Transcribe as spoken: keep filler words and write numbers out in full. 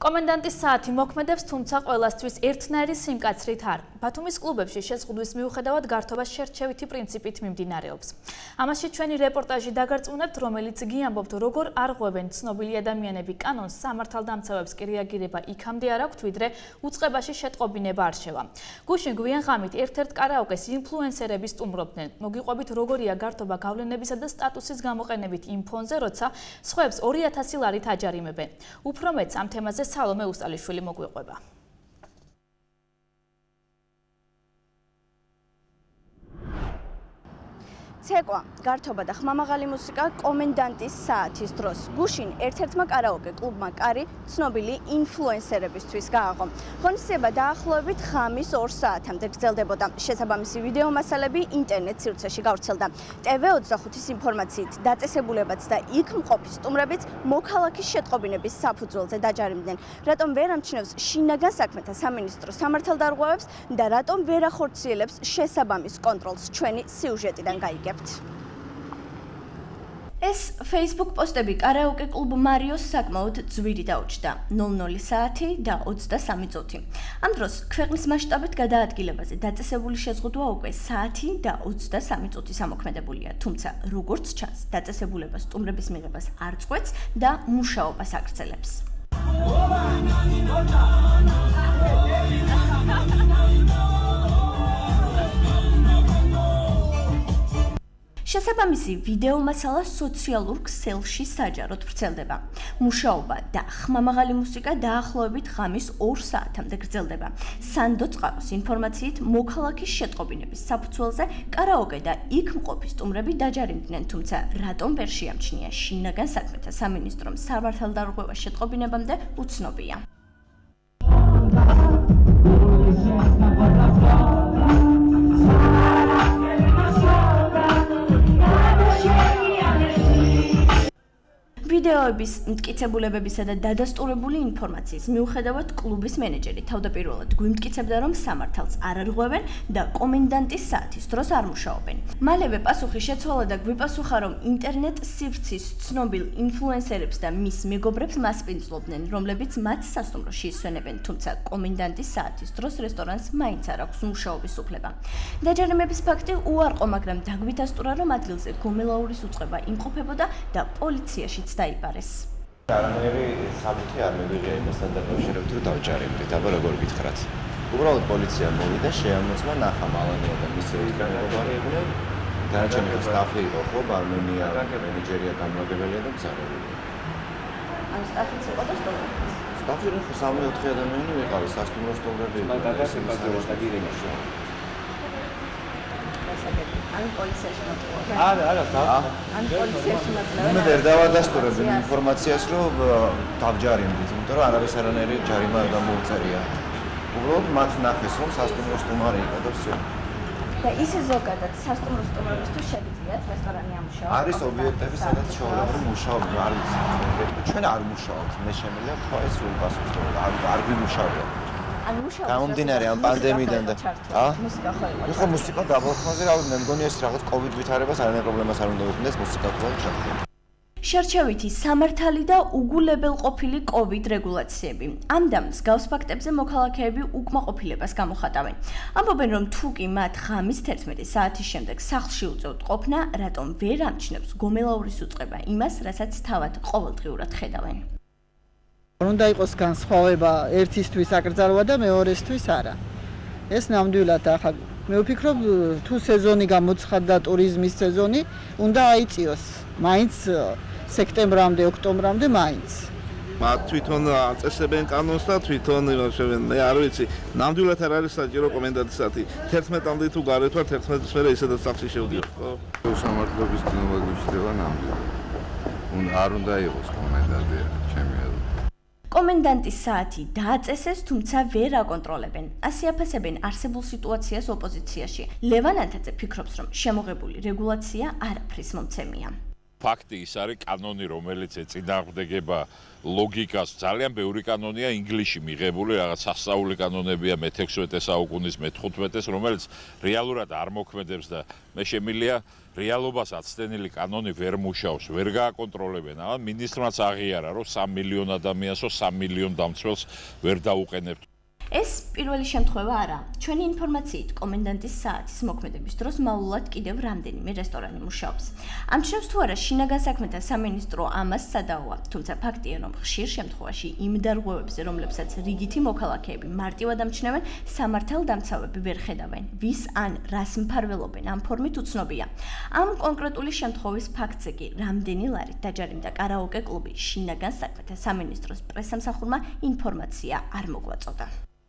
კომენდანტის საათი მოქმედებს, თუმცა ყველასთვის ერთნაირი სიმკაცრით არ. ბათუმის კლუბებში შეზღუდვის მიუხედავად გართობას შერჩევითი პრინციპით მიმდინარეობს. ამაში ჩვენი რეპორტაჟი დაგარწმუნებთ, რომელიც გიამბობთ, როგორ არღვევენ ცნობილი ადამიანები კანონს, სამართალდამცავებს კი რეაგირება იქამდე არ აქვთ, ვიდრე უწყებაში შეტყობინება არ შევა. გუშინ გვიან ღამით ერთ-ერთ კარაოკეს ინფლუენსერები სტუმრობდნენ. მოგიყვებით, როგორია გართობა გავლენებისა და სტატუსის გამოყენებით იმ ფონზე, როცა სხვებს ორი ათასი ლარით აჯარიმებენ. უფრო მეც ამ თემაზე სალომე უსტალიშვილი მოგვიყვება. ცეკვა, გართობა და ხმამაღალი მუსიკა კომენდანტის საათის დროს. გუშინ ერთ-ერთმა კარაოკე კლუბმა კარი ცნობილი ინფლუენსერებისთვის გააღო. ღონისძიება დაახლოებით ღამის ორ საათამდე გრძელდებოდა. შესაბამისი ვიდეო მასალები ინტერნეტ სივრცეში გავრცელდა. ტე ვე ოცდახუთის ინფორმაციით დაწესებულებაც და იქ მყოფი სტუმრებიც მოქალაქის შეტყობინების საფუძველზე დაჯარიმდნენ. რატომ ვერ ამჩნევს შინაგან საქმეთა სამინისტრო სამართალდარღვევებს და რატომ ვერ ახორციელებს შესაბამის კონტროლს, ჩვენი სიუჟეტიდან გაიგებთ. ეს Facebook პოსტები კარაოკე კლუბ მარიოს საკმაოდ ძვირი დაუჩნდა. ნულ ნული საათი და ოცდასამი წუთი. ამ დროს ქვეყნის მასშტაბით გადაადგილებაზე დაწესებული შეზღუდვა უკვე საათი და ოცდასამი წუთის ამოქმედებულია. თუმცა, როგორც ჩანს, დაწესებულება სტუმრების მიღებას არ წყვეტს და მუშაობას აგრძელებს. შესაბამისი ვიდეო მასალა სოციალურ ქსელში საჯაროდ ვრცელდება. მუშაობა და ხმამაღალი მუსიკა დაახლოებით ღამის ორ საათამდე გრძელდება. სანდო წყაროს ინფორმაციით მოქალაქის შეტყობინების საფუძველზე კარაოკე და იქ მყოფი სტუმრები დაჯარიმდნენ, თუმცა რატომ ვერ შეამჩნია შინაგან საქმეთა სამინისტრომ სამართალდარღვევა შეტყობინებამდე უცნობია. ვიდეოების მტკიცებულებებისა და დადასტურებული ინფორმაციის მიუხედავად კლუბის მენეჯერი თავდაპირველად გვიმტკიცებდა, რომ სამართალს არ არღვევენ და კომენდანტის საათის დროს არ მუშაობენ. მალევე პასუხი შეცვალა და გვიპასუხა, რომ ინტერნეტ სივრცის ცნობილ ინფლუენსერებს და მის მეგობრებს მასპინძლობდნენ, რომლებიც მათ სასტუმროში ისვენებენ, თუმცა კომენდანტის საათის დროს რესტორანს მაინც არ აქვს მუშაობის უფლება. დაჯარიმების ფაქტი უარყო, მაგრამ დაგვიდასტურა, რომ ადგილზე გომელაურის უწყება იმყოფებოდა და პოლიციაშიც დაიბარეს. არანაირი საბუთი არ მივიღია იმასთან დაკავშირებით, რომ დავჯარიმდით, აბა როგორ გითხრათ. უბრალოდ პოლიცია მოვიდა, შეამოწმა ნახამალანია და მისი მეგობარი იყვნენ. დანარჩენი სტაფი იყო, ხო, ბარმენია, მენეჯერია, გამგებელია და მზარელი. ან სტაფიც იყო და სტუმრები. სტაფი ხო სამი ოთხი ადამიანი ვიყავი, სასტუმრო სტუმრები. ან პოლიციაში მოწვევა. არა, არა, ან პოლიციაში მოწვევა. მე ვერ დავადასტურებ ინფორმაციას, რომ დავჯარიმდით, იმიტომ რომ არავის არანაირი ჯარიმა არ გამოუწერია. უბრალოდ მათ ნახეს, რომ სასტუმრო სტუმარი იყო და всё. და ისე ზოგადად სასტუმრო სტუმრებისთვის შეგიძლიათ რესტორანი ამუშაოს. არის ობიექტები, სადაც ჩვეულებრივ მუშაობენ, არის. ჩვენ არ მუშაობთ, მე შემიძლია თქვა ეს სულ პასუხს, არ არ გვიმუშავია. ან მუშაობს გამომდინარე ამ პანდემიიდან და ა მუსიკა ხო იყო. ხო მუსიკა დაბალხმაზე რა მე მგონი ეს რაღაც კოვიდ ვითარებას არანაირ პრობლემას არ უნდა უქმნეს მუსიკა თქვა ჩართული. შერჩევითი სამართალი და უგულებელყოფილი კოვიდ რეგულაციები. ამ და მსგავს ფაქტებზე მოქალაქეები უკმაყოფილებას გამოხატავენ. ამბობენ, რომ თუ კი მათ ღამის თერთმეტი საათის შემდეგ სახლში უწევთ ყოფნა, რატომ ვერ ამჩნევს გომელაურის უწყება იმას, რასაც თავად ყოველდღიურად ხედავენ. უნდა იყოს განსხვავება ერთისთვის აკრძალვა და მეორესთვის არა. ეს ნამდვილად ახლა მე ვფიქრობ, თუ სეზონი გამოცხადდა ტურიზმის სეზონი, უნდა აიწიოს მაინც სექტემბრამდე, ოქტომბრამდე მაინც. მათ თვითონ აწესებენ კანონს და თვითონ იმუშავენ. მე არ ვიცი, ნამდვილად არ არის საჭირო კომენდანტის საათი. თერთმეტამდე თუ გარეთ ვარ, თერთმეტის მერე ისედაც სახლში შევდივარ, ხო? სამართლობის ცნობა გვიჭდება ნამდვილად. არ უნდა იყოს კომენდანტი, ჩემი აზრით. კომენდანტის საათი დააწესეს, თუმცა ვერ აკონტროლებენ. ასე აფასებენ არსებულ სიტუაციას ოპოზიციაში. ლევან ანთაძე ფიქრობს, რომ შემოღებული რეგულაცია არაფრის მომცემია. ფაქტი ის არის კანონი, რომელიც ეწინააღმდეგება ლოგიკას. ძალიან ბევრი კანონია ინგლისში მიღებული, რაღაც სასწაული კანონებია მეთექვსმეტე საუკუნის, მეთოთხმეტეს, რომელიც რეალურად არ მოქმედებს და მე შემიძლია რეალობას აცდენილი კანონი ვერ მუშაობს, ვერ გააკონტროლებენ. ამ მინისტრმაც აღიარა, რომ სამი მილიონ ადამიანსო სამი მილიონ დამცველს ვერ დაუყენებთ. ეს პირველი შემთხვევა არა. ჩვენი ინფორმაციით, კომენდანტის საათის მოქმედების დროს მაულად კიდევ რამდენიმე რესტორანი მუშაობს. ამჩნევს თუ არა შინაგან საქმეთა სამინისტრო ამას სადაოა, თუმცა ფაქტია, რომ ხშირ შემთხვევაში იმ დარღვევებზე, რომლებსაც რიგითი მოქალაქეები მარტივად ამჩნევენ, სამართალდამცავები ვერ ხედავენ. ვის ან რას მფარველობენ ამ ფორმით უცნობია. ამ კონკრეტული შემთხვევის ფაქტზე კი რამდენი ლარით დაჯარიმდა კარაოკე კლუბი შინაგან საქმეთა სამინისტროს პრესსამსახურმა ინფორმაცია არ მოგვაწოდა.